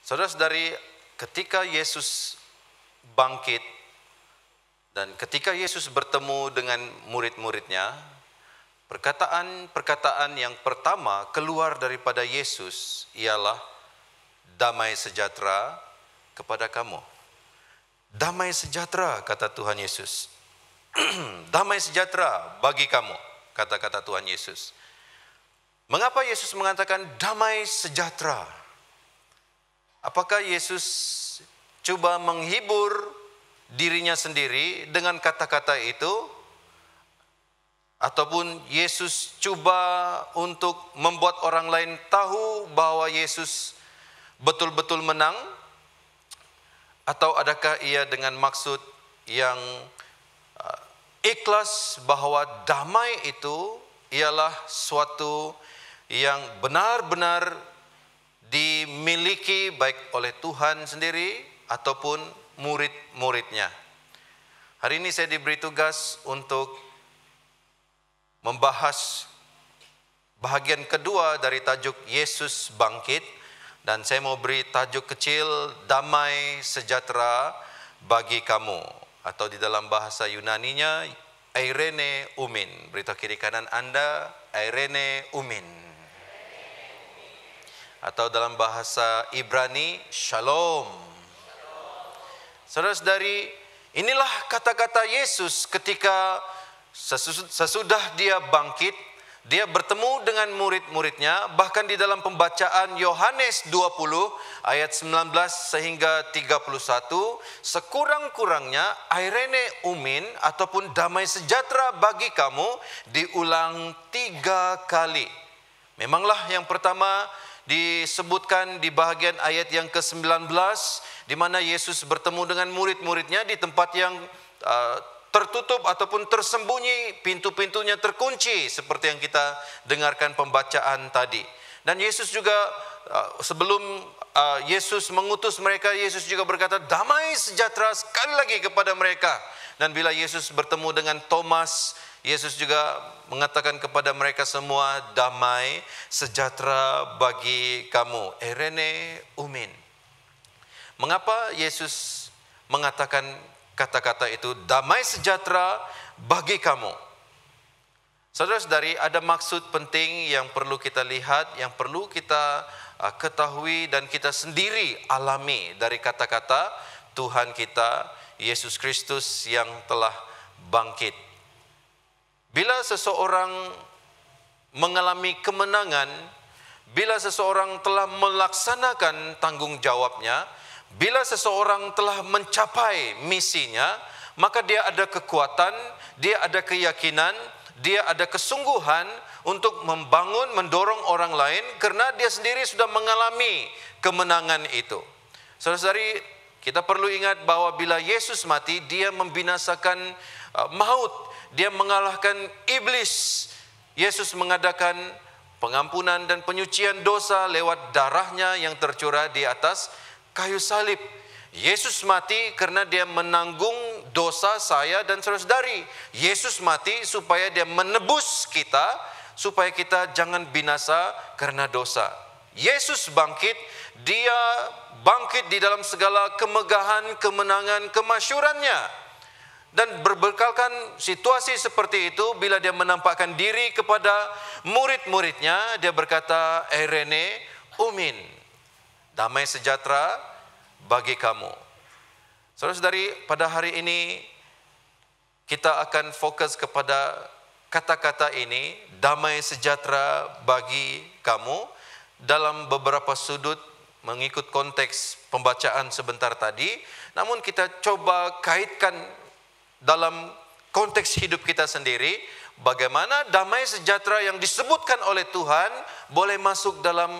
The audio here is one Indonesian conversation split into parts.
Saudara-saudari, ketika Yesus bangkit dan ketika Yesus bertemu dengan murid-muridnya, perkataan yang pertama keluar daripada Yesus ialah damai sejahtera kepada kamu. Damai sejahtera, kata Tuhan Yesus. Damai sejahtera bagi kamu, kata-kata Tuhan Yesus. Mengapa Yesus mengatakan damai sejahtera? Apakah Yesus coba menghibur dirinya sendiri dengan kata-kata itu? Ataupun Yesus coba untuk membuat orang lain tahu bahwa Yesus betul-betul menang? Atau adakah ia dengan maksud yang ikhlas bahwa damai itu ialah suatu yang benar-benar dimiliki baik oleh Tuhan sendiri ataupun murid-muridnya? Hari ini saya diberi tugas untuk membahas bahagian kedua dari tajuk Yesus bangkit, dan saya mau beri tajuk kecil damai sejahtera bagi kamu, atau di dalam bahasa Yunaninya Eirene Umin. Beritahu kiri kanan Anda, Eirene Umin. Atau dalam bahasa Ibrani Shalom. Saudara-saudari, inilah kata-kata Yesus ketika sesudah dia bangkit. Dia bertemu dengan murid-muridnya, bahkan di dalam pembacaan Yohanes 20 ayat 19 sehingga 31, sekurang-kurangnya Eirene Umin ataupun damai sejahtera bagi kamu diulang 3 kali. Memanglah yang pertama disebutkan di bahagian ayat yang ke-19, di mana Yesus bertemu dengan murid-muridnya di tempat yang tertutup ataupun tersembunyi, pintu-pintunya terkunci seperti yang kita dengarkan pembacaan tadi. Dan Yesus juga sebelum Yesus mengutus mereka, Yesus juga berkata damai sejahtera sekali lagi kepada mereka. Dan bila Yesus bertemu dengan Thomas, Yesus juga mengatakan kepada mereka semua, damai sejahtera bagi kamu. Eirene Umin. Mengapa Yesus mengatakan kata-kata itu, damai sejahtera bagi kamu? Saudara-saudari, ada maksud penting yang perlu kita lihat, yang perlu kita ketahui dan kita sendiri alami dari kata-kata Tuhan kita Yesus Kristus yang telah bangkit. Bila seseorang mengalami kemenangan, bila seseorang telah melaksanakan tanggung jawabnya, bila seseorang telah mencapai misinya, maka dia ada kekuatan, dia ada keyakinan, dia ada kesungguhan untuk membangun, mendorong orang lain karena dia sendiri sudah mengalami kemenangan itu. Saudara-saudari, kita perlu ingat bahwa bila Yesus mati, dia membinasakan maut, dia mengalahkan iblis. Yesus mengadakan pengampunan dan penyucian dosa lewat darahnya yang tercurah di atas kayu salib. Yesus mati karena dia menanggung dosa saya dan saudara-saudari. Yesus mati supaya dia menebus kita, supaya kita jangan binasa karena dosa. Yesus bangkit, dia bangkit di dalam segala kemegahan, kemenangan, kemasyurannya. Dan berbekalkan situasi seperti itu, bila dia menampakkan diri kepada murid-muridnya, dia berkata, Eirene Umin, damai sejahtera bagi kamu. Saudara-saudari, pada hari ini kita akan fokus kepada kata-kata ini, damai sejahtera bagi kamu, dalam beberapa sudut mengikut konteks pembacaan sebentar tadi. Namun kita coba kaitkan dalam konteks hidup kita sendiri, bagaimana damai sejahtera yang disebutkan oleh Tuhan boleh masuk dalam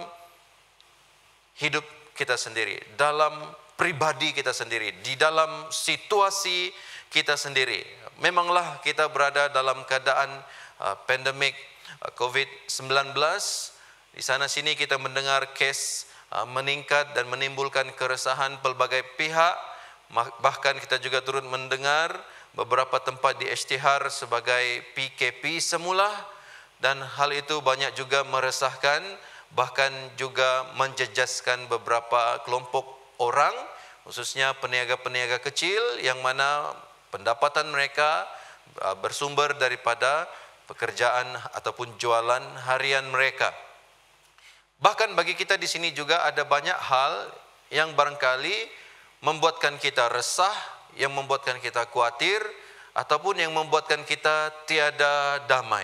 hidup kita sendiri, dalam pribadi kita sendiri, di dalam situasi kita sendiri. Memanglah kita berada dalam keadaan pandemik COVID-19. Di sana sini kita mendengar kes meningkat dan menimbulkan keresahan pelbagai pihak. Bahkan kita juga turut mendengar beberapa tempat diisytihar sebagai PKP semula, dan hal itu banyak juga meresahkan bahkan juga menjejaskan beberapa kelompok orang, khususnya peniaga-peniaga kecil yang mana pendapatan mereka bersumber daripada pekerjaan ataupun jualan harian mereka. Bahkan bagi kita di sini juga ada banyak hal yang barangkali membuatkan kita resah, yang membuatkan kita khawatir, ataupun yang membuatkan kita tiada damai.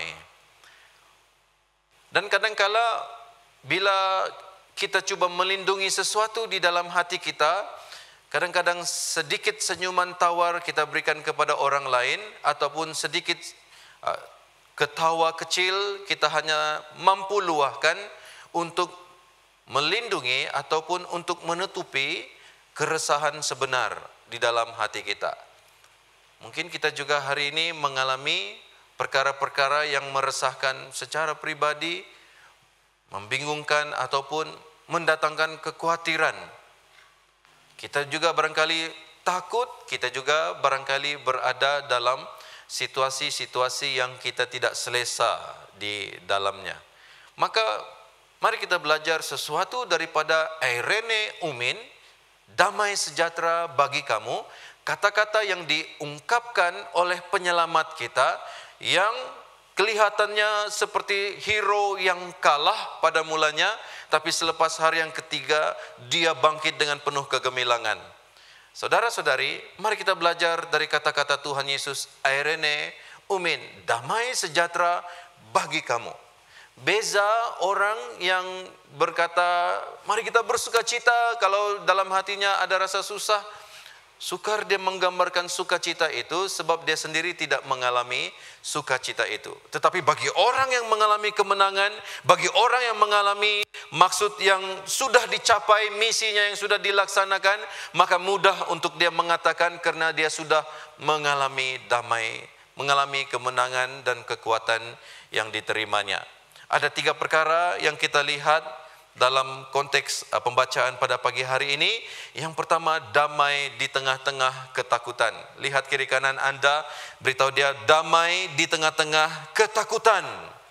Dan kadangkala bila kita cuba melindungi sesuatu di dalam hati kita, kadang-kadang sedikit senyuman tawar kita berikan kepada orang lain, ataupun sedikit ketawa kecil kita hanya mampu luahkan untuk melindungi ataupun untuk menutupi keresahan sebenar di dalam hati kita. Mungkin kita juga hari ini mengalami perkara-perkara yang meresahkan secara pribadi, membingungkan ataupun mendatangkan kekhawatiran. Kita juga barangkali takut, kita juga barangkali berada dalam situasi-situasi yang kita tidak selesa di dalamnya. Maka mari kita belajar sesuatu daripada Eirene Umin, damai sejahtera bagi kamu, kata-kata yang diungkapkan oleh penyelamat kita yang kelihatannya seperti hero yang kalah pada mulanya, tapi selepas hari yang ketiga dia bangkit dengan penuh kegemilangan. Saudara-saudari, mari kita belajar dari kata-kata Tuhan Yesus, Eirene Umin, damai sejahtera bagi kamu. Beza orang yang berkata, mari kita bersuka cita, kalau dalam hatinya ada rasa susah. Sukar dia menggambarkan sukacita itu sebab dia sendiri tidak mengalami sukacita itu. Tetapi bagi orang yang mengalami kemenangan, bagi orang yang mengalami maksud yang sudah dicapai, misinya yang sudah dilaksanakan, maka mudah untuk dia mengatakan karena dia sudah mengalami damai, mengalami kemenangan dan kekuatan yang diterimanya. Ada 3 perkara yang kita lihat dalam konteks pembacaan pada pagi hari ini. Yang pertama, damai di tengah-tengah ketakutan. Lihat kiri kanan Anda, beritahu dia, damai di tengah-tengah ketakutan.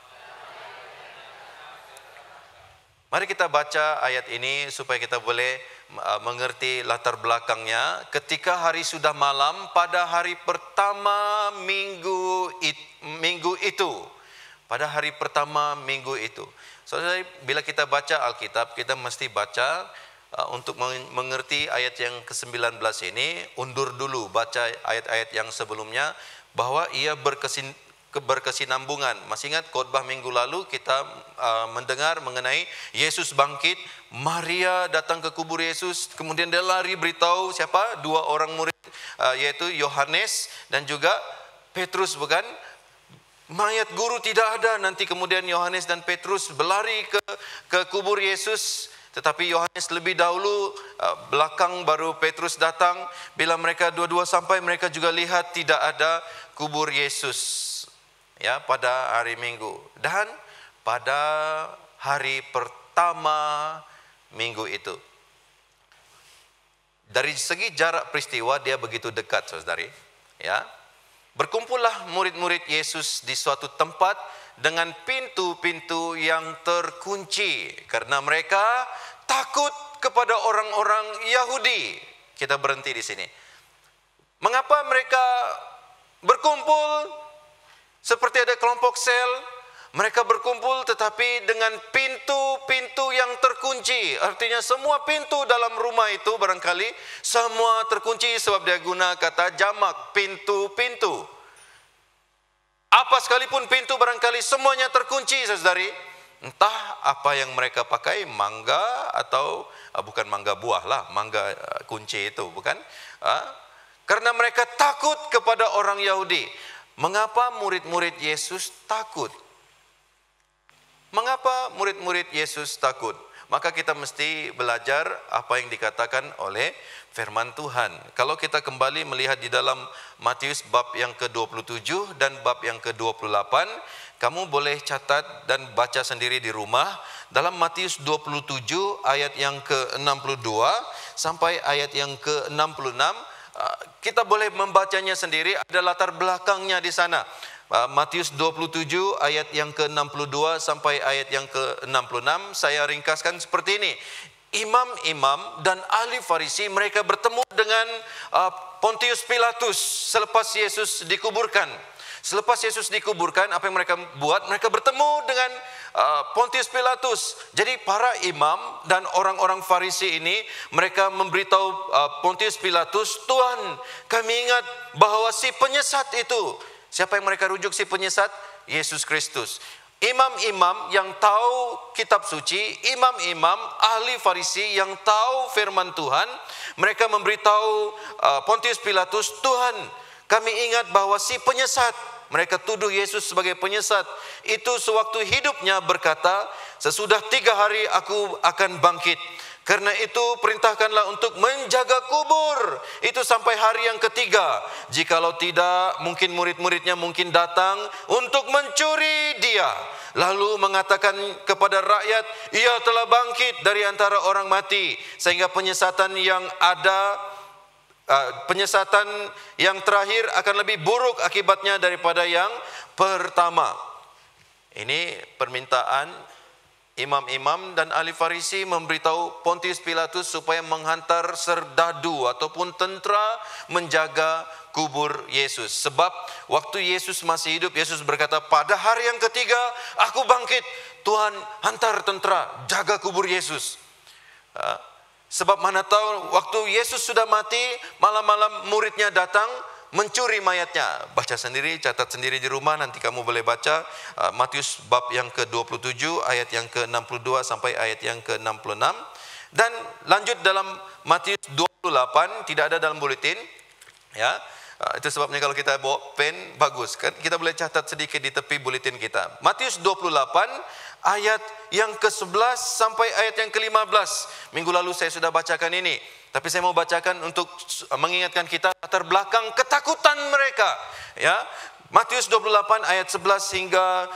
Mari kita baca ayat ini supaya kita boleh mengerti latar belakangnya. Ketika hari sudah malam pada hari pertama minggu itu. Pada hari pertama minggu itu. Saudara, bila kita baca Alkitab, kita mesti baca untuk mengerti ayat yang ke-19 ini, undur dulu, baca ayat-ayat yang sebelumnya, bahwa ia berkesinambungan. Masih ingat khotbah minggu lalu kita mendengar mengenai Yesus bangkit, Maria datang ke kubur Yesus, kemudian dia lari beritahu siapa? 2 orang murid, yaitu Yohanes dan juga Petrus, bukan? Mayat guru tidak ada. Nanti kemudian Yohanes dan Petrus berlari ke kubur Yesus. Tetapi Yohanes lebih dahulu, belakang baru Petrus datang. Bila mereka dua-dua sampai, mereka juga lihat tidak ada kubur Yesus. Ya, pada hari Minggu. Dan pada hari pertama minggu itu. Dari segi jarak peristiwa dia begitu dekat, saudari. Ya. Berkumpullah murid-murid Yesus di suatu tempat dengan pintu-pintu yang terkunci karena mereka takut kepada orang-orang Yahudi. Kita berhenti di sini. Mengapa mereka berkumpul seperti ada kelompok sel? Mereka berkumpul tetapi dengan pintu-pintu yang terkunci. Artinya semua pintu dalam rumah itu barangkali semua terkunci sebab dia guna kata jamak, pintu-pintu. Apa sekalipun pintu barangkali semuanya terkunci, saudari. Entah apa yang mereka pakai, mangga atau bukan mangga buah lah, mangga kunci itu, bukan? Karena mereka takut kepada orang Yahudi. Mengapa murid-murid Yesus takut? Mengapa murid-murid Yesus takut? Maka kita mesti belajar apa yang dikatakan oleh firman Tuhan. Kalau kita kembali melihat di dalam Matius bab yang ke-27 dan bab yang ke-28, kamu boleh catat dan baca sendiri di rumah. Dalam Matius 27 ayat yang ke-62 sampai ayat yang ke-66, kita boleh membacanya sendiri, ada latar belakangnya di sana. Matius 27 ayat yang ke-62 sampai ayat yang ke-66, saya ringkaskan seperti ini. Imam-imam dan ahli Farisi mereka bertemu dengan Pontius Pilatus selepas Yesus dikuburkan. Selepas Yesus dikuburkan, apa yang mereka buat? Mereka bertemu dengan Pontius Pilatus. Jadi para imam dan orang-orang Farisi ini, mereka memberitahu Pontius Pilatus, Tuhan, kami ingat bahwa si penyesat itu, siapa yang mereka rujuk si penyesat? Yesus Kristus. Imam-imam yang tahu kitab suci, imam-imam ahli Farisi yang tahu firman Tuhan, mereka memberitahu Pontius Pilatus, Tuhan, kami ingat bahwa si penyesat, mereka tuduh Yesus sebagai penyesat, itu sewaktu hidupnya berkata, sesudah 3 hari aku akan bangkit. Karena itu perintahkanlah untuk menjaga kubur itu sampai hari yang ketiga. Jikalau tidak, mungkin murid-muridnya mungkin datang untuk mencuri dia, lalu mengatakan kepada rakyat, ia telah bangkit dari antara orang mati. Sehingga penyesatan yang terakhir akan lebih buruk akibatnya daripada yang pertama. Ini permintaan imam-imam dan ahli Farisi memberitahu Pontius Pilatus supaya menghantar serdadu ataupun tentera menjaga kubur Yesus. Sebab waktu Yesus masih hidup, Yesus berkata, pada hari yang ketiga aku bangkit. Tuhan, hantar tentera jaga kubur Yesus. Sebab mana tahu waktu Yesus sudah mati, malam-malam muridnya datang mencuri mayatnya. Baca sendiri, catat sendiri di rumah, nanti kamu boleh baca Matius bab yang ke-27 ayat yang ke-62 sampai ayat yang ke-66. Dan lanjut dalam Matius 28, tidak ada dalam buletin, ya. Itu sebabnya kalau kita bawa pen bagus kan, kita boleh catat sedikit di tepi buletin kita. Matius 28 ayat yang ke-11 sampai ayat yang ke-15. Minggu lalu saya sudah bacakan ini, tapi saya mau bacakan untuk mengingatkan kita latar belakang ketakutan mereka, ya. Matius 28 ayat 11 hingga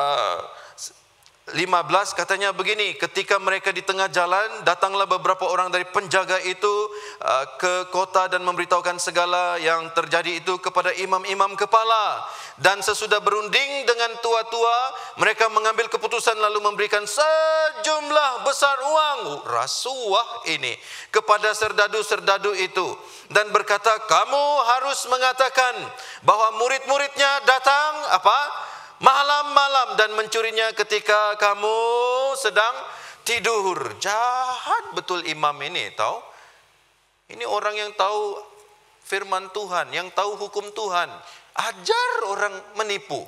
15 katanya begini, ketika mereka di tengah jalan, datanglah beberapa orang dari penjaga itu ke kota dan memberitahukan segala yang terjadi itu kepada imam-imam kepala. Dan sesudah berunding dengan tua-tua, mereka mengambil keputusan lalu memberikan sejumlah besar uang, rasuah ini, kepada serdadu-serdadu itu. Dan berkata, kamu harus mengatakan bahwa murid-muridnya datang malam-malam dan mencurinya ketika kamu sedang tidur. Jahat betul imam ini, tahu? Ini orang yang tahu firman Tuhan, yang tahu hukum Tuhan, ajar orang menipu.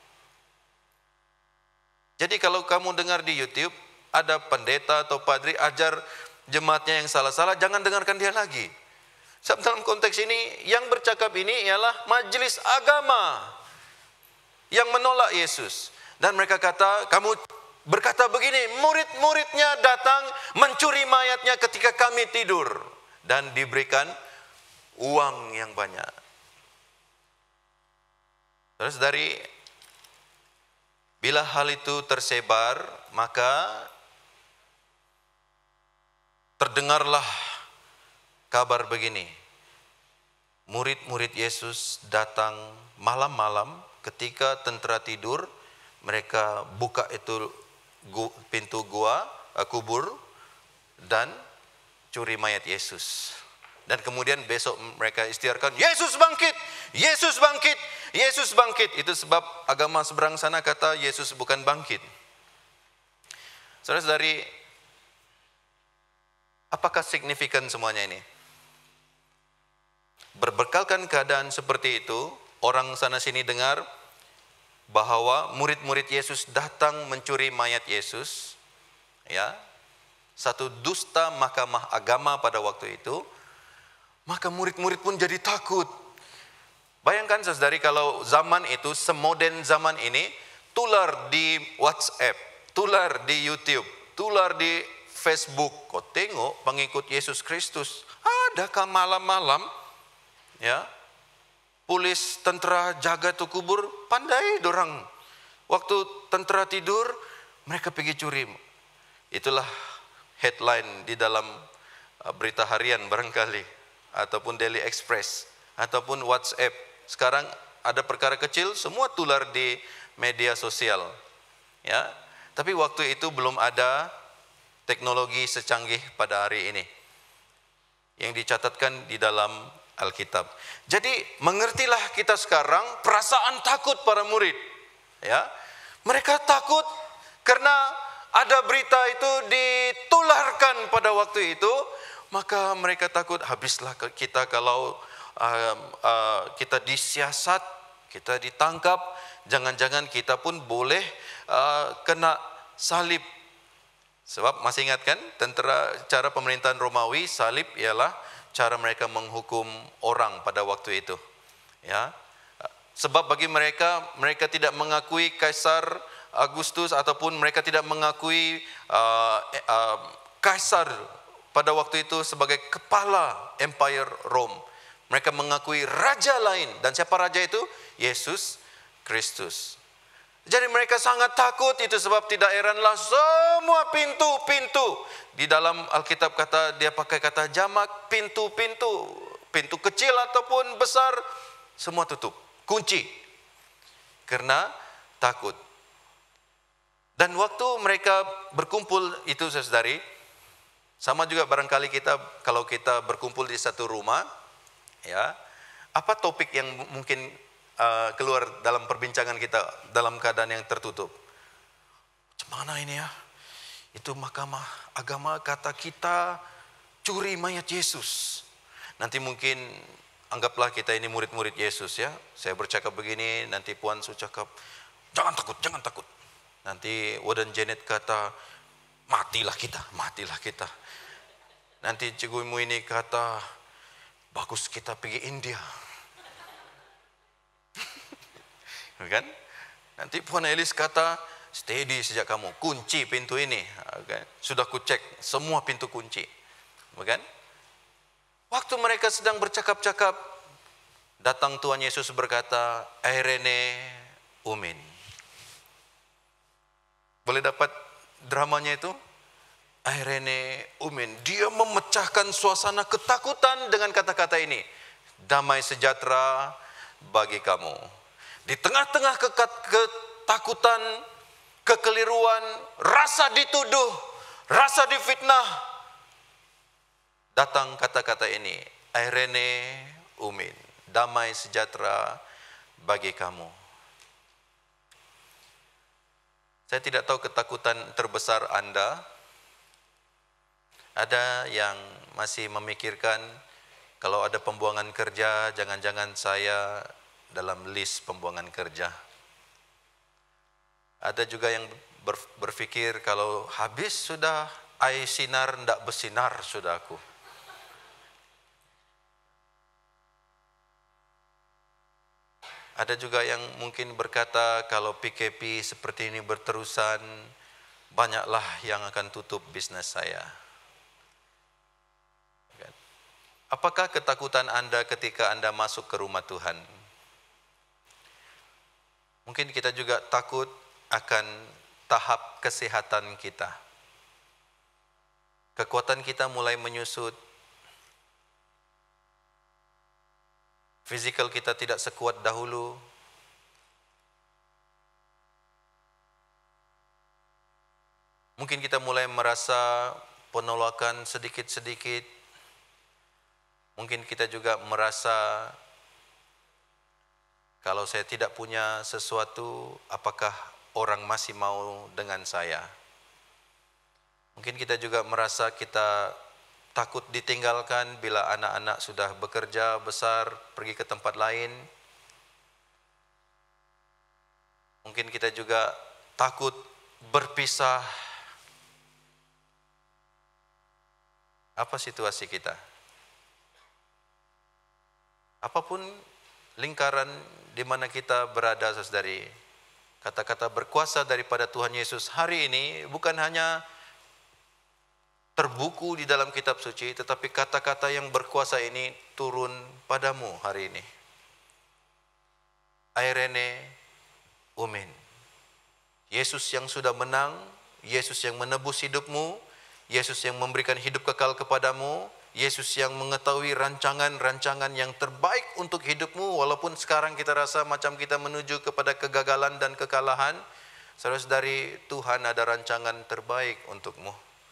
Jadi kalau kamu dengar di YouTube ada pendeta atau padri ajar jemaatnya yang salah-salah, jangan dengarkan dia lagi. Sebab dalam konteks ini yang bercakap ini ialah majelis agama yang menolak Yesus. Dan mereka kata, kamu berkata begini, murid-muridnya datang mencuri mayatnya ketika kami tidur. Dan diberikan uang yang banyak. Terus dari bila hal itu tersebar, maka terdengarlah kabar begini. Murid-murid Yesus datang malam-malam ketika tentera tidur, mereka buka itu pintu kubur dan curi mayat Yesus. Dan kemudian besok mereka istiarkan, Yesus bangkit, Yesus bangkit, Yesus bangkit. Itu sebab agama seberang sana kata Yesus bukan bangkit. Saudara-saudari, apakah signifikan semuanya ini? Berbekalkan keadaan seperti itu, orang sana sini dengar bahwa murid-murid Yesus datang mencuri mayat Yesus, ya, satu dusta mahkamah agama pada waktu itu. Maka murid-murid pun jadi takut. Bayangkan saudari, kalau zaman itu, semodern zaman ini, tular di WhatsApp, tular di YouTube, tular di Facebook. Kau tengok pengikut Yesus Kristus, adakah malam-malam, ya, polis tentera jaga tu kubur, pandai dorang. Waktu tentera tidur, mereka pergi curi. Itulah headline di dalam berita harian barangkali. ataupun Daily Express, ataupun WhatsApp. Sekarang ada perkara kecil, semua tular di media sosial. Ya, tapi waktu itu belum ada teknologi secanggih pada hari ini yang dicatatkan di dalam Alkitab. Jadi mengertilah kita sekarang perasaan takut para murid. Ya, mereka takut karena ada berita itu ditularkan pada waktu itu, maka mereka takut habislah kita kalau kita disiasat, kita ditangkap, jangan-jangan kita pun boleh kena salib. Sebab masih ingat kan cara pemerintahan Romawi, salib ialah cara mereka menghukum orang pada waktu itu. Ya. Sebab bagi mereka tidak mengakui Kaisar Agustus ataupun mereka tidak mengakui Kaisar pada waktu itu sebagai kepala Empire Rome. Mereka mengakui raja lain, dan siapa raja itu? Yesus Kristus. Jadi mereka sangat takut, itu sebab tidak heranlah semua pintu-pintu. Di dalam Alkitab dia pakai kata jamak, pintu-pintu, pintu kecil ataupun besar, semua tutup, kunci. Karena takut. Dan waktu mereka berkumpul itu saudari, sama juga barangkali kalau kita berkumpul di satu rumah, ya, apa topik yang mungkin keluar dalam perbincangan kita dalam keadaan yang tertutup? Gimana ini ya? Itu mahkamah agama kata kita curi mayat Yesus. Nanti mungkin anggaplah kita ini murid-murid Yesus ya. Saya bercakap begini, nanti Puan cakap, jangan takut, jangan takut. Nanti Warden Janet kata, matilah kita. Nanti Cikgu ini kata, bagus kita pergi India. Kan? Nanti Puan Elis kata, steady sejak kamu, kunci pintu ini. Okay? Sudah ku cek, semua pintu kunci. Bukan? Waktu mereka sedang bercakap-cakap, datang Tuhan Yesus berkata, Airene Umin. Boleh dapat dramanya itu? Airene Umin. Dia memecahkan suasana ketakutan dengan kata-kata ini. Damai sejahtera bagi kamu. Di tengah-tengah ketakutan, kekeliruan, rasa dituduh, rasa difitnah, datang kata-kata ini, Airene Umin, damai sejahtera bagi kamu. Saya tidak tahu ketakutan terbesar Anda. Ada yang masih memikirkan kalau ada pembuangan kerja, jangan-jangan saya dalam list pembuangan kerja. Ada juga yang berpikir kalau habis sudah ai sinar ndak bersinar sudah aku. Ada juga yang mungkin berkata kalau PKP seperti ini berterusan, banyaklah yang akan tutup bisnis saya. Apakah ketakutan Anda ketika Anda masuk ke rumah Tuhan? Mungkin kita juga takut akan tahap kesehatan kita. Kekuatan kita mulai menyusut. Fizikal kita tidak sekuat dahulu. Mungkin kita mulai merasa penolakan sedikit-sedikit. Mungkin kita juga merasa kalau saya tidak punya sesuatu, apakah orang masih mau dengan saya? Mungkin kita juga merasa kita takut ditinggalkan bila anak-anak sudah bekerja besar, pergi ke tempat lain. Mungkin kita juga takut berpisah. Apa situasi kita? Apapun lingkaran di mana kita berada, saudari, kata-kata berkuasa daripada Tuhan Yesus hari ini bukan hanya terbuku di dalam kitab suci, tetapi kata-kata yang berkuasa ini turun padamu hari ini. Airene Umin. Yesus yang sudah menang, Yesus yang menebus hidupmu, Yesus yang memberikan hidup kekal kepadamu, Yesus yang mengetahui rancangan-rancangan yang terbaik untuk hidupmu, walaupun sekarang kita rasa macam kita menuju kepada kegagalan dan kekalahan. Saudara-saudari, Tuhan ada rancangan terbaik untukmu.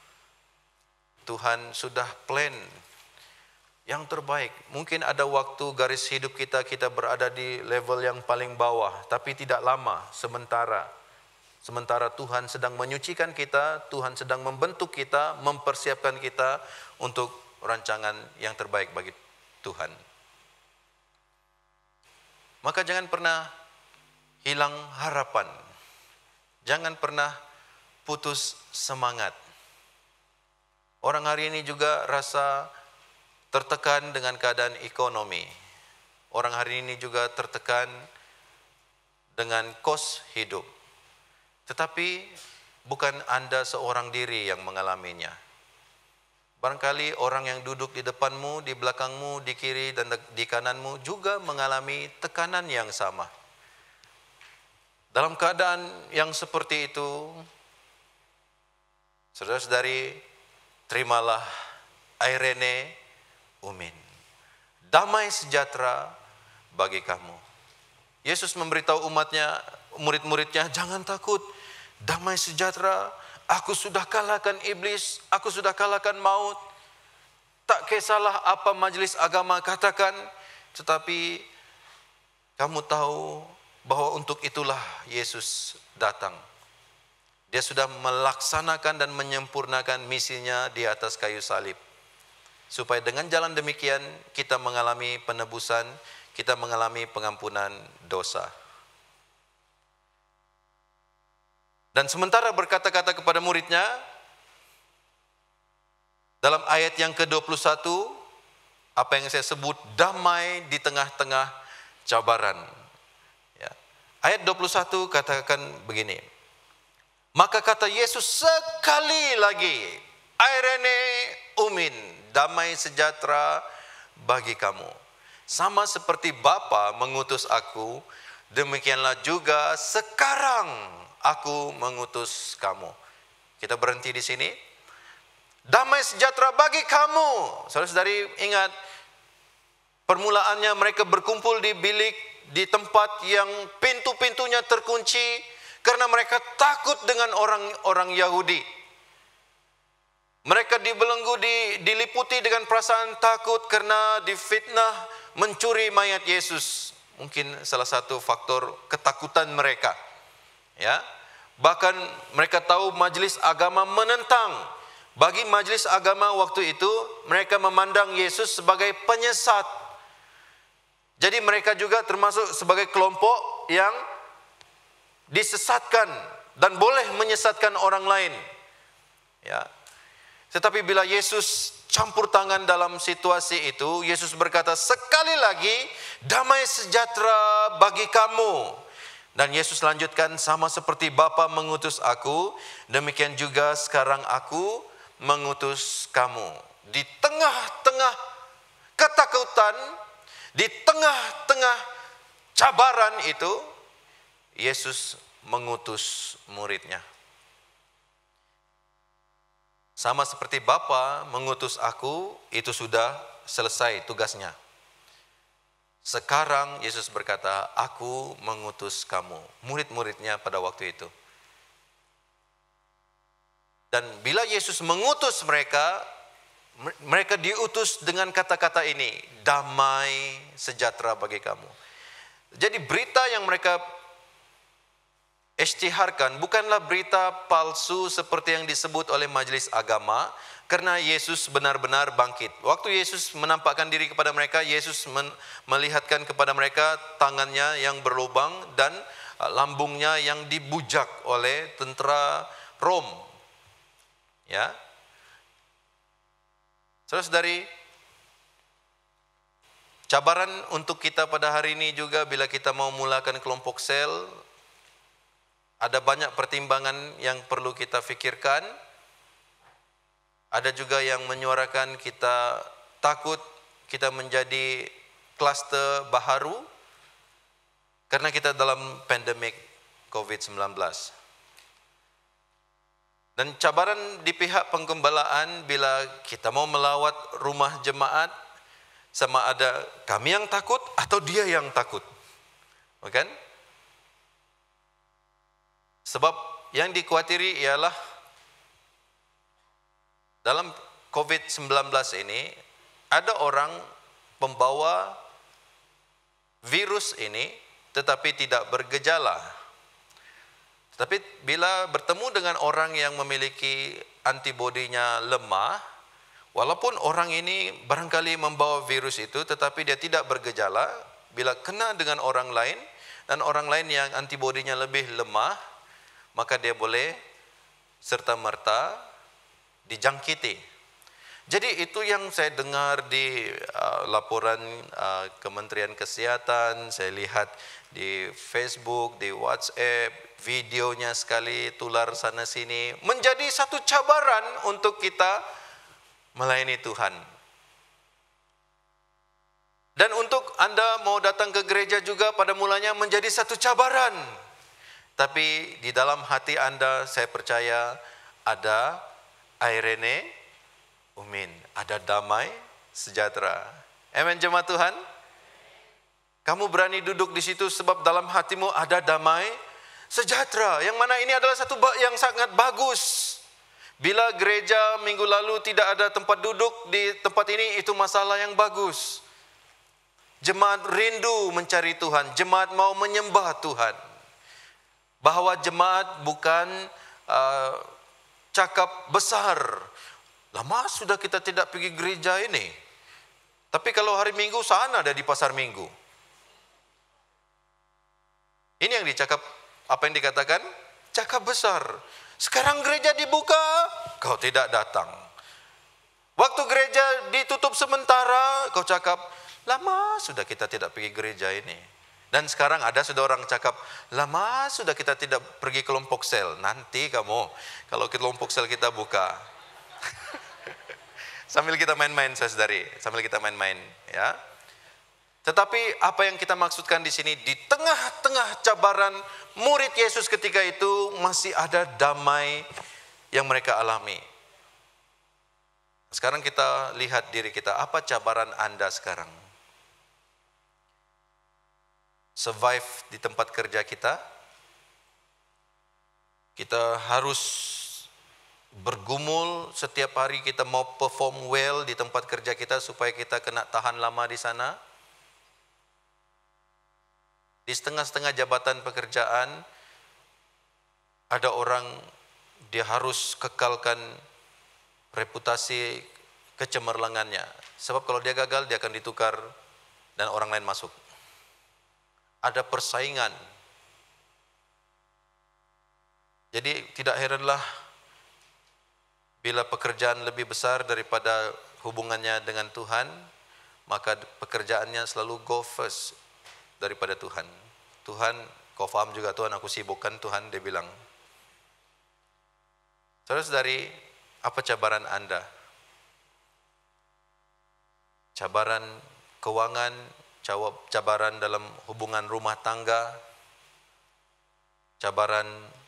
Tuhan sudah plan yang terbaik. Mungkin ada waktu garis hidup kita berada di level yang paling bawah, tapi tidak lama, sementara. Sementara Tuhan sedang menyucikan kita, Tuhan sedang membentuk kita, mempersiapkan kita untuk rancangan yang terbaik bagi Tuhan. Maka jangan pernah hilang harapan. Jangan pernah putus semangat. Orang hari ini juga rasa tertekan dengan keadaan ekonomi. Orang hari ini juga tertekan dengan kos hidup. Tetapi bukan Anda seorang diri yang mengalaminya. Barangkali orang yang duduk di depanmu, di belakangmu, di kiri dan di kananmu juga mengalami tekanan yang sama. Dalam keadaan yang seperti itu, saudara-saudari, terimalah Airene Umin, damai sejahtera bagi kamu. Yesus memberitahu umatnya, murid-muridnya, jangan takut, damai sejahtera, aku sudah kalahkan iblis, aku sudah kalahkan maut. Tak kisahlah apa majelis agama katakan, tetapi kamu tahu bahwa untuk itulah Yesus datang. Dia sudah melaksanakan dan menyempurnakan misinya di atas kayu salib. Supaya dengan jalan demikian kita mengalami penebusan, kita mengalami pengampunan dosa. Dan sementara berkata-kata kepada muridnya, dalam ayat yang ke-21, apa yang saya sebut damai di tengah-tengah cabaran. Ya. Ayat 21 katakan begini, maka kata Yesus sekali lagi, Airene Umin, damai sejahtera bagi kamu. Sama seperti Bapa mengutus aku, demikianlah juga sekarang aku mengutus kamu. Kita berhenti di sini. Damai sejahtera bagi kamu. Saudara-saudari, ingat, permulaannya mereka berkumpul di bilik, di tempat yang pintu-pintunya terkunci, karena mereka takut dengan orang-orang Yahudi. Mereka dibelenggu, diliputi dengan perasaan takut karena difitnah mencuri mayat Yesus. Mungkin salah satu faktor ketakutan mereka. Ya, bahkan mereka tahu majelis agama menentang. Bagi majelis agama waktu itu, mereka memandang Yesus sebagai penyesat. Jadi mereka juga termasuk sebagai kelompok yang disesatkan dan boleh menyesatkan orang lain. Ya. Tetapi bila Yesus campur tangan dalam situasi itu, Yesus berkata, sekali lagi damai sejahtera bagi kamu. Dan Yesus lanjutkan, sama seperti Bapa mengutus aku, demikian juga sekarang aku mengutus kamu. Di tengah-tengah ketakutan, di tengah-tengah cabaran itu, Yesus mengutus muridnya. Sama seperti Bapa mengutus aku, itu sudah selesai tugasnya. Sekarang Yesus berkata, aku mengutus kamu. Murid-muridnya pada waktu itu. Dan bila Yesus mengutus mereka, mereka diutus dengan kata-kata ini, damai sejahtera bagi kamu. Jadi berita yang mereka isytiharkan bukanlah berita palsu seperti yang disebut oleh majelis agama, karena Yesus benar-benar bangkit. Waktu Yesus menampakkan diri kepada mereka, Yesus melihatkan kepada mereka tangannya yang berlubang dan lambungnya yang dibujak oleh tentara Rom. Ya, saudara-saudari, cabaran untuk kita pada hari ini juga bila kita mau mulakan kelompok sel, ada banyak pertimbangan yang perlu kita fikirkan. Ada juga yang menyuarakan kita takut kita menjadi kluster baharu karena kita dalam pandemik COVID-19. Dan cabaran di pihak penggembalaan bila kita mau melawat rumah jemaat, sama ada kami yang takut atau dia yang takut. Bukan? Sebab yang dikhawatiri ialah dalam COVID-19 ini ada orang pembawa virus ini tetapi tidak bergejala. Tapi bila bertemu dengan orang yang memiliki antibodinya lemah, walaupun orang ini barangkali membawa virus itu tetapi dia tidak bergejala, bila kena dengan orang lain dan orang lain yang antibodinya lebih lemah, maka dia boleh serta-merta dijangkiti. Jadi itu yang saya dengar di laporan Kementerian Kesehatan, saya lihat di Facebook, di WhatsApp, videonya sekali tular sana sini, menjadi satu cabaran untuk kita melayani Tuhan. Dan untuk Anda mau datang ke gereja juga pada mulanya menjadi satu cabaran. Tapi di dalam hati Anda saya percaya ada Airene Umin, ada damai sejahtera. Amin jemaat Tuhan. Kamu berani duduk di situ sebab dalam hatimu ada damai sejahtera. Yang mana ini adalah satu yang sangat bagus. Bila gereja minggu lalu tidak ada tempat duduk di tempat ini, itu masalah yang bagus. Jemaat rindu mencari Tuhan, jemaat mau menyembah Tuhan. Bahwa jemaat bukan cakap besar. Lama sudah kita tidak pergi gereja ini. Tapi kalau hari Minggu sana ada di pasar Minggu. Ini yang dicakap, apa yang dikatakan? Cakap besar. Sekarang gereja dibuka, kau tidak datang. Waktu gereja ditutup sementara, kau cakap, lama sudah kita tidak pergi gereja ini. Dan sekarang ada sudah orang cakap, lama sudah kita tidak pergi kelompok sel. Nanti kamu, kalau kelompok sel kita buka. Sambil kita main-main, saudari. Sambil kita main-main, ya. Tetapi apa yang kita maksudkan di sini, di tengah-tengah cabaran murid Yesus ketika itu masih ada damai yang mereka alami. Sekarang kita lihat diri kita, apa cabaran Anda sekarang? Survive di tempat kerja kita. Kita harus bergumul setiap hari, kita mau perform well di tempat kerja kita supaya kita kena tahan lama di sana. Di setengah-setengah jabatan pekerjaan, ada orang dia harus kekalkan reputasi kecemerlangannya. Sebab kalau dia gagal, dia akan ditukar dan orang lain masuk. Ada persaingan. Jadi tidak heranlah bila pekerjaan lebih besar daripada hubungannya dengan Tuhan, maka pekerjaannya selalu go first daripada Tuhan. Tuhan, kau faham juga Tuhan, aku sibukkan Tuhan, dia bilang. Saudara-saudari, apa cabaran Anda? Cabaran keuangan, cabaran dalam hubungan rumah tangga, cabaran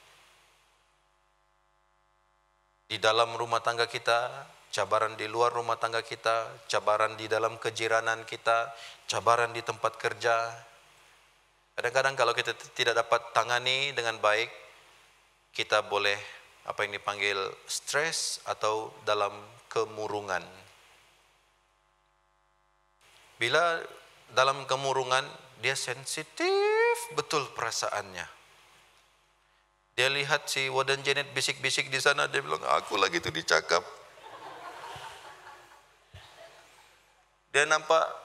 di dalam rumah tangga kita, cabaran di luar rumah tangga kita, cabaran di dalam kejiranan kita, cabaran di tempat kerja. Kadang-kadang kalau kita tidak dapat tangani dengan baik, kita boleh apa yang dipanggil stres atau dalam kemurungan. Bila dalam kemurungan, dia sensitif betul perasaannya. Dia lihat si Warden Janet bisik-bisik di sana, dia bilang, aku lagi tu dicakap. Dia nampak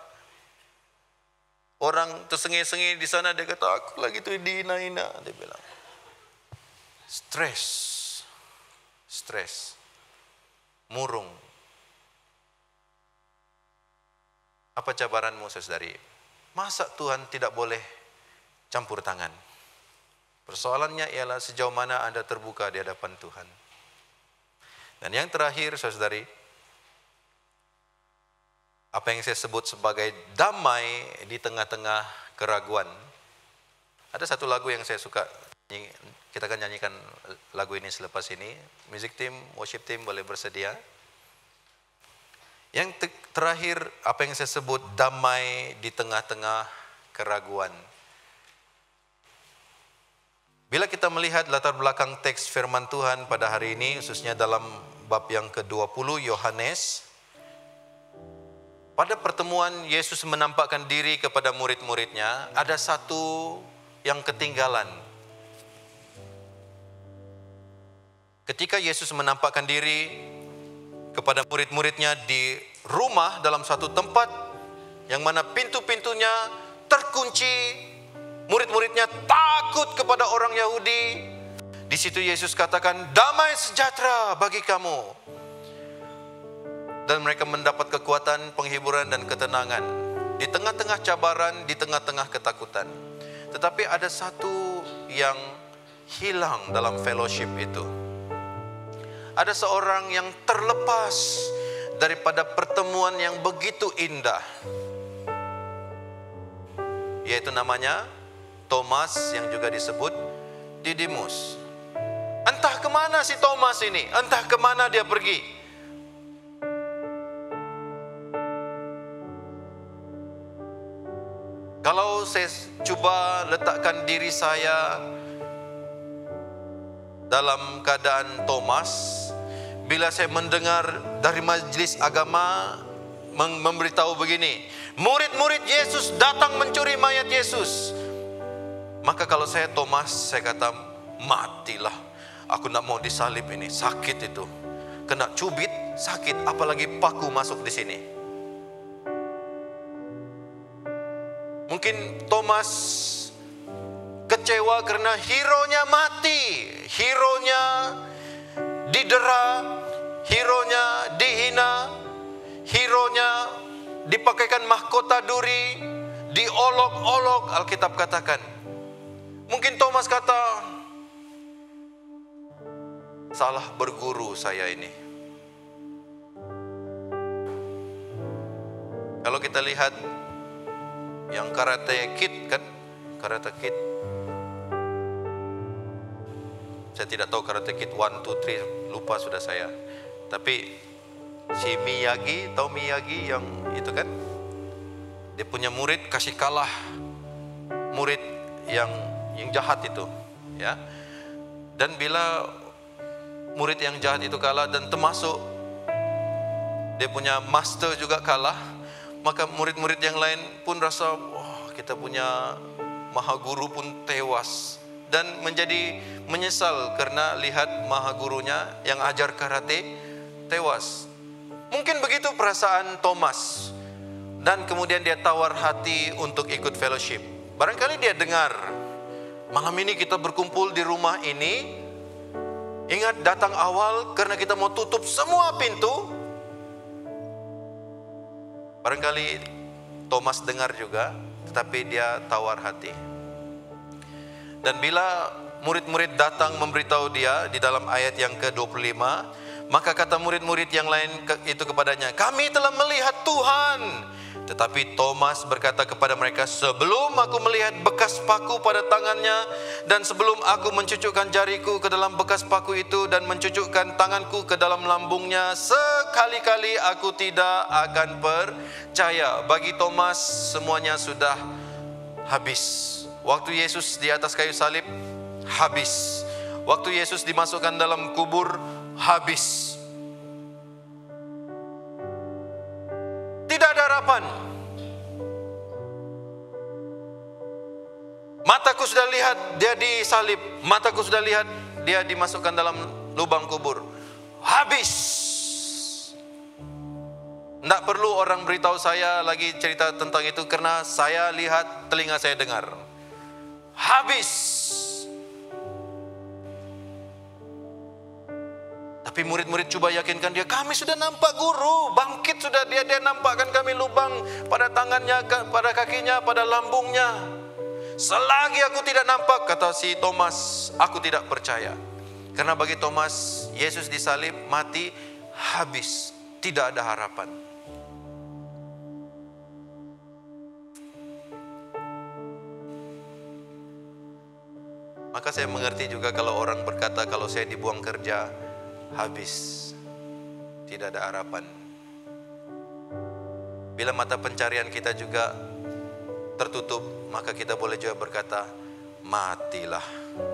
orang tersengih-sengih di sana, dia kata, aku lagi tu dihina-hina. Dia bilang, stres, murung. Apa cabaranmu, saudari? Masa Tuhan tidak boleh campur tangan? Persoalannya ialah sejauh mana Anda terbuka di hadapan Tuhan. Dan yang terakhir, saudari, apa yang saya sebut sebagai damai di tengah-tengah keraguan. Ada satu lagu yang saya suka Kita akan nyanyikan lagu ini selepas ini. Music team, worship team boleh bersedia. Yang terakhir, apa yang saya sebut damai di tengah-tengah keraguan. Bila kita melihat latar belakang teks firman Tuhan pada hari ini, khususnya dalam bab yang ke-20 Yohanes, pada pertemuan Yesus menampakkan diri kepada murid-muridnya, ada satu yang ketinggalan. Ketika Yesus menampakkan diri kepada murid-muridnya di rumah dalam suatu tempat yang mana pintu-pintunya terkunci, murid-muridnya takut kepada orang Yahudi. Di situ Yesus katakan, damai sejahtera bagi kamu. Dan mereka mendapat kekuatan, penghiburan dan ketenangan di tengah-tengah cabaran, di tengah-tengah ketakutan. Tetapi ada satu yang hilang dalam fellowship itu. Ada seorang yang terlepas daripada pertemuan yang begitu indah, yaitu namanya Thomas, yang juga disebut Didimus. Entah kemana si Thomas ini, entah kemana dia pergi. Kalau saya cuba letakkan diri saya dalam keadaan Thomas, bila saya mendengar dari majelis agama memberitahu begini, murid-murid Yesus datang mencuri mayat Yesus. Maka kalau saya Thomas, saya kata, matilah. Aku tidak mau disalib ini, sakit itu. Kena cubit, sakit, apalagi paku masuk di sini. Mungkin Thomas kecewa karena hero-nya mati, hero-nya didera, hero-nya dihina, hero-nya dipakaikan mahkota duri, diolok-olok, Alkitab katakan. Mungkin Thomas kata, salah berguru saya ini. Kalau kita lihat yang Karate Kid kan, Karate Kid, saya tidak tahu Karate Kid 1, 2, 3, lupa sudah saya. Tapi si Miyagi, tahu Miyagi yang itu kan, dia punya murid kasih kalah murid yang jahat itu, ya. Dan bila murid yang jahat itu kalah dan termasuk dia punya master juga kalah, maka murid-murid yang lain pun rasa, wah, kita punya maha guru pun tewas, dan menjadi menyesal karena lihat maha gurunya yang ajar karate tewas. Mungkin begitu perasaan Thomas, dan kemudian dia tawar hati untuk ikut fellowship. Barangkali dia dengar, malam ini kita berkumpul di rumah ini. Ingat datang awal karena kita mau tutup semua pintu. Barangkali Thomas dengar juga, tetapi dia tawar hati. Dan bila murid-murid datang memberitahu dia di dalam ayat yang ke-25, maka kata murid-murid yang lain itu kepadanya, kami telah melihat Tuhan. Tetapi Thomas berkata kepada mereka, sebelum aku melihat bekas paku pada tangannya, dan sebelum aku mencucukkan jariku ke dalam bekas paku itu dan mencucukkan tanganku ke dalam lambungnya, sekali-kali aku tidak akan percaya. Bagi Thomas semuanya sudah habis. Waktu Yesus di atas kayu salib, habis. Waktu Yesus dimasukkan dalam kubur, habis. Tidak ada harapan. Mataku sudah lihat dia disalib, mataku sudah lihat dia dimasukkan dalam lubang kubur. Habis. Tidak perlu orang beritahu saya lagi cerita tentang itu, karena saya lihat, telinga saya dengar. Habis. Tapi murid-murid coba yakinkan dia, kami sudah nampak guru, bangkit sudah dia nampakkan kami lubang pada tangannya, pada kakinya, pada lambungnya. Selagi aku tidak nampak, kata si Thomas, aku tidak percaya. Karena bagi Thomas, Yesus disalib, mati, habis, tidak ada harapan. Maka saya mengerti juga kalau orang berkata, kalau saya dibuang kerja, habis, tidak ada harapan. Bila mata pencarian kita juga tertutup, maka kita boleh juga berkata, matilah.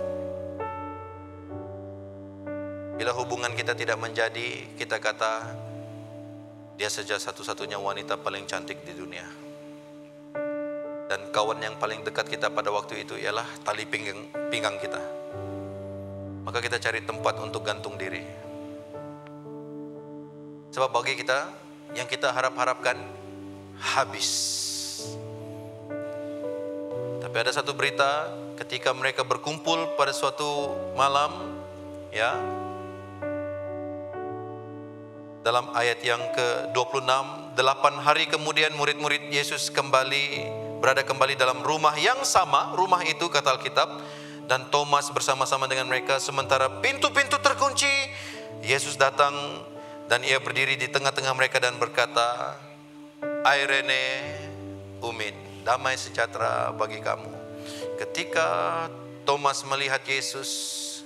Bila hubungan kita tidak menjadi, kita kata, dia saja satu-satunya wanita paling cantik di dunia. Dan kawan yang paling dekat kita pada waktu itu ialah tali pinggang kita. Maka kita cari tempat untuk gantung diri. Sebab bagi kita, yang kita harap-harapkan habis. Tapi ada satu berita, ketika mereka berkumpul pada suatu malam, ya, dalam ayat yang ke-26, 8 hari kemudian murid-murid Yesus berada kembali dalam rumah yang sama, rumah itu kata Alkitab, dan Thomas bersama-sama dengan mereka. Sementara pintu-pintu terkunci, Yesus datang dan ia berdiri di tengah-tengah mereka dan berkata, Airene umin, damai sejahtera bagi kamu. Ketika Thomas melihat Yesus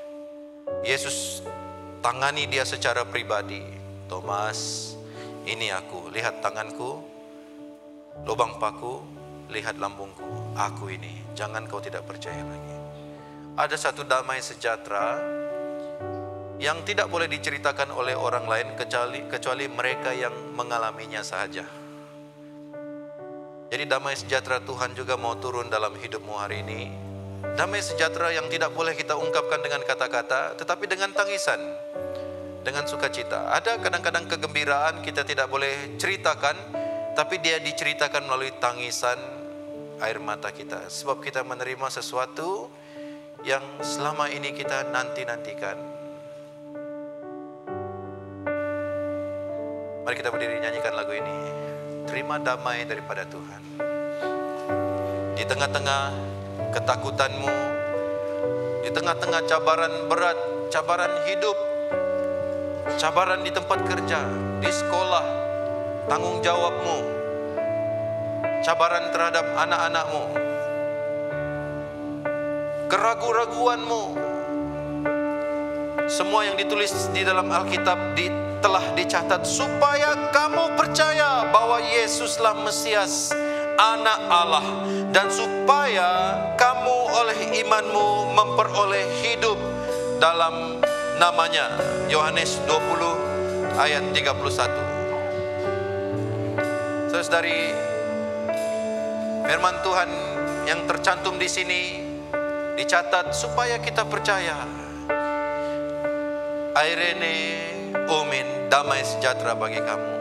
tangani dia secara pribadi. Thomas, ini aku, lihat tanganku, lubang paku, lihat lambungku, aku ini, jangan kau tidak percaya lagi. Ada satu damai sejahtera yang tidak boleh diceritakan oleh orang lain kecuali mereka yang mengalaminya sahaja. Jadi damai sejahtera Tuhan juga mau turun dalam hidupmu hari ini. Damai sejahtera yang tidak boleh kita ungkapkan dengan kata-kata, tetapi dengan tangisan, dengan sukacita. Ada kadang-kadang kegembiraan kita tidak boleh ceritakan, tapi dia diceritakan melalui tangisan air mata kita. Sebab kita menerima sesuatu yang selama ini kita nanti-nantikan. Mari kita berdiri nyanyikan lagu ini. Terima damai daripada Tuhan. Di tengah-tengah ketakutanmu, di tengah-tengah cabaran berat, cabaran hidup, cabaran di tempat kerja, di sekolah, tanggung jawabmu, cabaran terhadap anak-anakmu, keraguan-raguanmu, semua yang ditulis di dalam Alkitab telah dicatat supaya kamu percaya bahwa Yesuslah Mesias, Anak Allah, dan supaya kamu oleh imanmu memperoleh hidup dalam namanya. Yohanes 20 ayat 31. Saudari, firman Tuhan yang tercantum di sini dicatat supaya kita percaya. Airene umin, damai sejahtera bagi kamu.